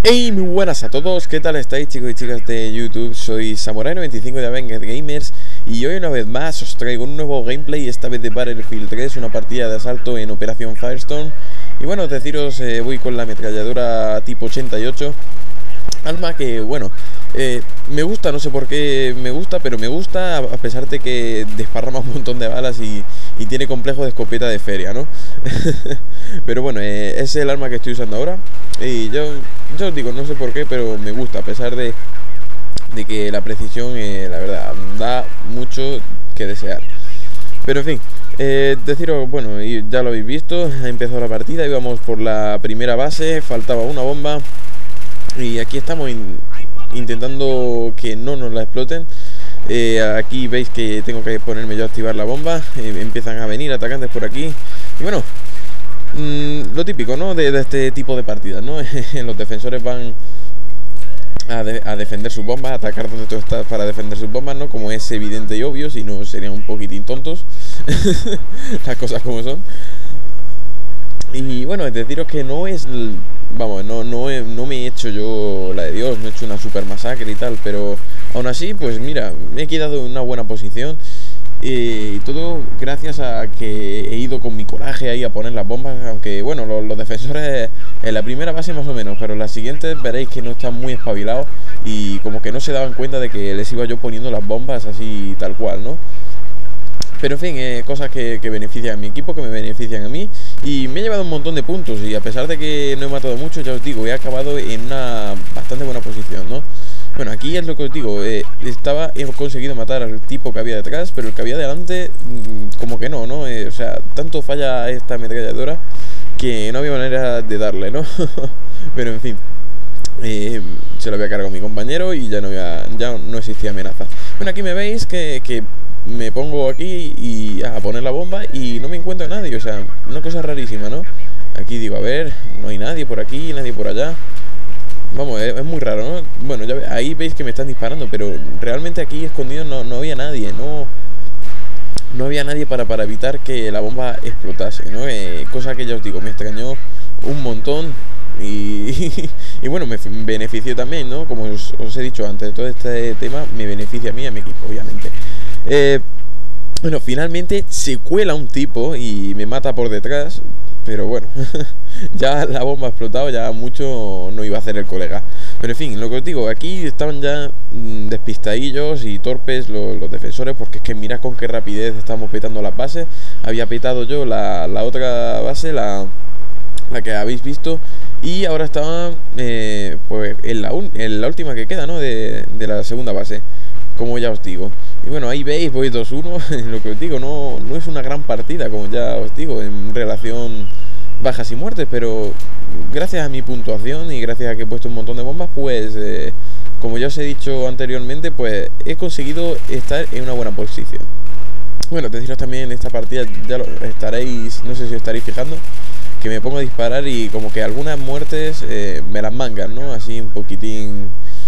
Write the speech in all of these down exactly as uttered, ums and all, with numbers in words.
Hey, muy buenas a todos, ¿qué tal estáis, chicos y chicas de YouTube? Soy Samurai noventa y cinco de Avenged Gamers y hoy una vez más os traigo un nuevo gameplay, esta vez de Battlefield tres, una partida de asalto en Operación Firestorm. Y bueno, deciros, eh, voy con la ametralladora tipo ochenta y ocho, arma que, bueno, eh, me gusta, no sé por qué me gusta, pero me gusta a pesar de que desparrama un montón de balas y, y tiene complejo de escopeta de feria, ¿no? Pero bueno, eh, es el arma que estoy usando ahora. Y yo, yo os digo, no sé por qué, pero me gusta, a pesar de, de que la precisión, eh, la verdad, da mucho que desear. Pero en fin, eh, deciros, bueno, ya lo habéis visto, ha empezado la partida, íbamos por la primera base, faltaba una bomba. Y aquí estamos in, intentando que no nos la exploten. eh, Aquí veis que tengo que ponerme yo a activar la bomba. eh, Empiezan a venir atacantes por aquí. Y bueno, mmm, lo típico, ¿no? De, de este tipo de partidas, ¿no? Los defensores van a, de, a defender sus bombas, a atacar donde tú estás para defender sus bombas, ¿no? Como es evidente y obvio, si no serían un poquitín tontos. Las cosas como son. Y bueno, es deciros que no es... Vamos, no, no, he, no me he hecho yo la de Dios, no he hecho una super masacre y tal, pero aún así, pues mira, me he quedado en una buena posición. eh, Y todo gracias a que he ido con mi coraje ahí a poner las bombas. Aunque bueno, los, los defensores en la primera base más o menos, pero en las siguientes veréis que no están muy espabilados. Y como que no se daban cuenta de que les iba yo poniendo las bombas así tal cual, ¿no? Pero en fin, eh, cosas que, que benefician a mi equipo, que me benefician a mí. Y me he llevado un montón de puntos. Y a pesar de que no he matado mucho, ya os digo, he acabado en una bastante buena posición, ¿no? Bueno, aquí es lo que os digo, eh, estaba, he conseguido matar al tipo que había detrás, pero el que había delante, mmm, como que no, ¿no? Eh, o sea, tanto falla esta ametralladora que no había manera de darle, ¿no? Pero en fin, eh, se lo había cargado mi compañero y ya no, había, ya no existía amenaza. Bueno, aquí me veis que... que me pongo aquí y a poner la bomba y no me encuentro a nadie, o sea, una cosa rarísima, ¿no? Aquí digo, a ver, no hay nadie por aquí, nadie por allá. Vamos, es, es muy raro, ¿no? Bueno, ya ve, ahí veis que me están disparando, pero realmente aquí escondido no, no había nadie, no no había nadie para, para evitar que la bomba explotase, ¿no? Eh, cosa que ya os digo, me extrañó un montón. Y, y bueno, me benefició también, ¿no? Como os, os he dicho antes, todo este tema me beneficia a mí y a mi equipo, obviamente. Eh, bueno, finalmente se cuela un tipo y me mata por detrás. Pero bueno, ya la bomba ha explotado, ya mucho no iba a hacer el colega. Pero en fin, lo que os digo, aquí estaban ya mmm, despistadillos y torpes los, los defensores. Porque es que mirad con qué rapidez estamos petando las bases. Había petado yo la, la otra base, la, la que habéis visto. Y ahora estaba eh, pues en la, un, en la última que queda, ¿no? De, de la segunda base, como ya os digo. Y bueno, ahí veis, voy dos uno. Lo que os digo, no, no es una gran partida, como ya os digo, en relación bajas y muertes. Pero gracias a mi puntuación y gracias a que he puesto un montón de bombas, pues eh, como ya os he dicho anteriormente, pues he conseguido estar en una buena posición. Bueno, deciros también en esta partida, ya lo estaréis, no sé si os estaréis fijando, que me pongo a disparar y como que algunas muertes eh, me las mangan, ¿no? Así un poquitín...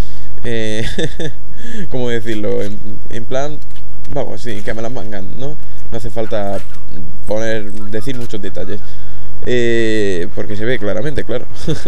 Eh, ¿Cómo decirlo? En, en plan, vamos, sí, que me las mangan, ¿no? No hace falta poner, decir muchos detalles, eh, porque se ve claramente, claro.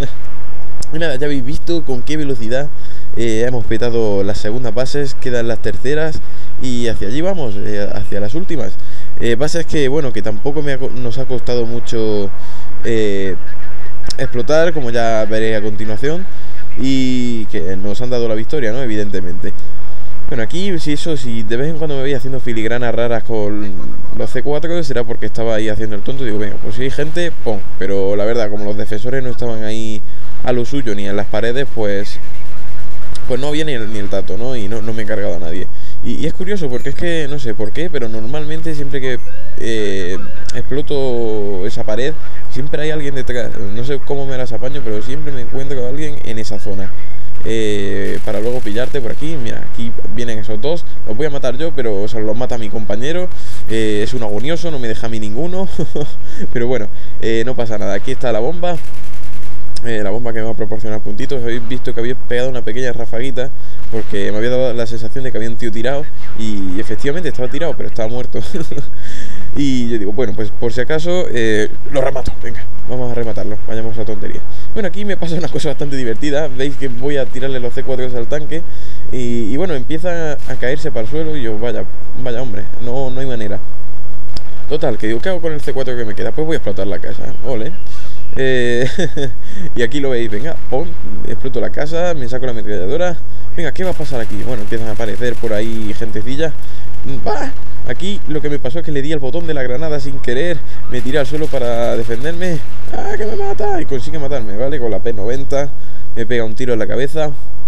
Y nada, ya habéis visto con qué velocidad eh, hemos petado las segundas bases, quedan las terceras y hacia allí vamos, eh, hacia las últimas. Eh, bases que, bueno, que tampoco me ha, nos ha costado mucho eh, explotar, como ya veréis a continuación. Y que nos han dado la victoria, ¿no? Evidentemente. Bueno, aquí, si eso, si de vez en cuando me veis haciendo filigranas raras con los C cuatro, será porque estaba ahí haciendo el tonto. Digo, venga, pues si hay gente, pon. Pero la verdad, como los defensores no estaban ahí a lo suyo ni en las paredes, pues Pues no había ni el, ni el tato, ¿no? Y no, no me he cargado a nadie. Y, y es curioso porque es que, no sé por qué, pero normalmente siempre que eh, exploto esa pared, siempre hay alguien detrás. No sé cómo me las apaño, pero siempre me encuentro a alguien en esa zona. Eh, para luego pillarte por aquí. Mira, aquí vienen esos dos. Los voy a matar yo, pero o sea, los mata mi compañero. eh, Es un agonioso, no me deja a mí ninguno. Pero bueno, eh, no pasa nada. Aquí está la bomba. Eh, la bomba que me va a proporcionar puntitos. Habéis visto que había pegado una pequeña rafaguita porque me había dado la sensación de que había un tío tirado. Y efectivamente estaba tirado, pero estaba muerto. Y yo digo, bueno, pues por si acaso eh, lo remato, venga, vamos a rematarlo, vayamos a tontería. Bueno, aquí me pasa una cosa bastante divertida. Veis que voy a tirarle los C cuatro al tanque y, y bueno, empieza a caerse para el suelo y yo, vaya, vaya hombre, no, no hay manera. Total, que digo, ¿qué hago con el C cuatro que me queda? Pues voy a explotar la casa, ole. Eh, y aquí lo veis, venga, pum, exploto la casa, me saco la ametralladora. Venga, ¿qué va a pasar aquí? Bueno, empiezan a aparecer por ahí gentecilla. ¡Bah! Aquí lo que me pasó es que le di al botón de la granada sin querer. Me tiré al suelo para defenderme. ¡Ah, que me mata! Y consigue matarme, ¿vale? Con la P noventa me pega un tiro en la cabeza.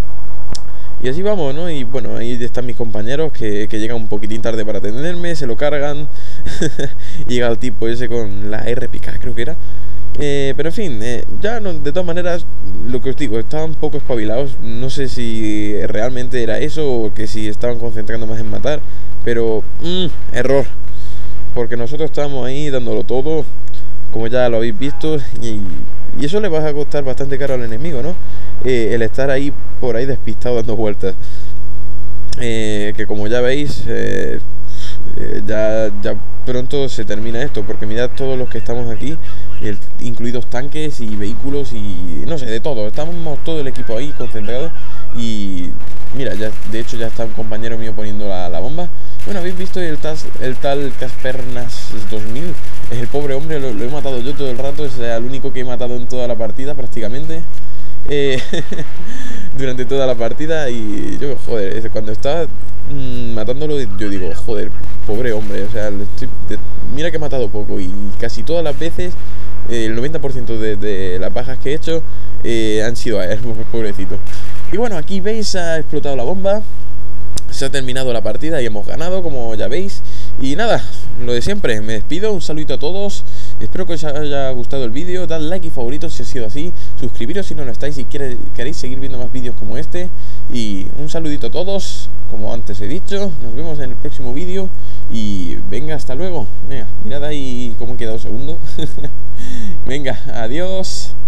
Y así vamos, ¿no? Y bueno, ahí están mis compañeros que, que llegan un poquitín tarde para atenderme. Se lo cargan. Llega el tipo ese con la R picada, creo que era. Eh, pero en fin, eh, ya no, de todas maneras, lo que os digo, estaban un poco espabilados. No sé si realmente era eso o que si estaban concentrando más en matar. Pero, mmm, error. Porque nosotros estábamos ahí dándolo todo, como ya lo habéis visto. Y, y eso le va a costar bastante caro al enemigo, ¿no? Eh, el estar ahí, por ahí despistado dando vueltas. Eh, que como ya veis, eh, eh, ya, ya pronto se termina esto. Porque mirad todos los que estamos aquí, el, incluidos tanques y vehículos y no sé, de todo. Estamos todo el equipo ahí concentrado. Y mira, ya de hecho ya está un compañero mío poniendo la, la bomba. Bueno, habéis visto el, tas, el tal Caspernas dos mil. El pobre hombre lo, lo he matado yo todo el rato. Es el único que he matado en toda la partida prácticamente. Eh, durante toda la partida. Y yo, joder, cuando estaba mmm, matándolo, yo digo, joder, pobre hombre. O sea, estoy, de, mira que he matado poco. Y casi todas las veces eh, el noventa por ciento de, de las bajas que he hecho eh, han sido a él, pobrecito. Y bueno, aquí veis, ha explotado la bomba. Se ha terminado la partida y hemos ganado, como ya veis. Y nada, lo de siempre, me despido, un saludito a todos. Espero que os haya gustado el vídeo. Dad like y favorito si ha sido así. Suscribiros si no lo estáis y quiere, queréis seguir viendo más vídeos como este. Y un saludito a todos, como antes he dicho. Nos vemos en el próximo vídeo. Y venga, hasta luego. Venga, mirad ahí cómo he quedado segundo. Venga, adiós.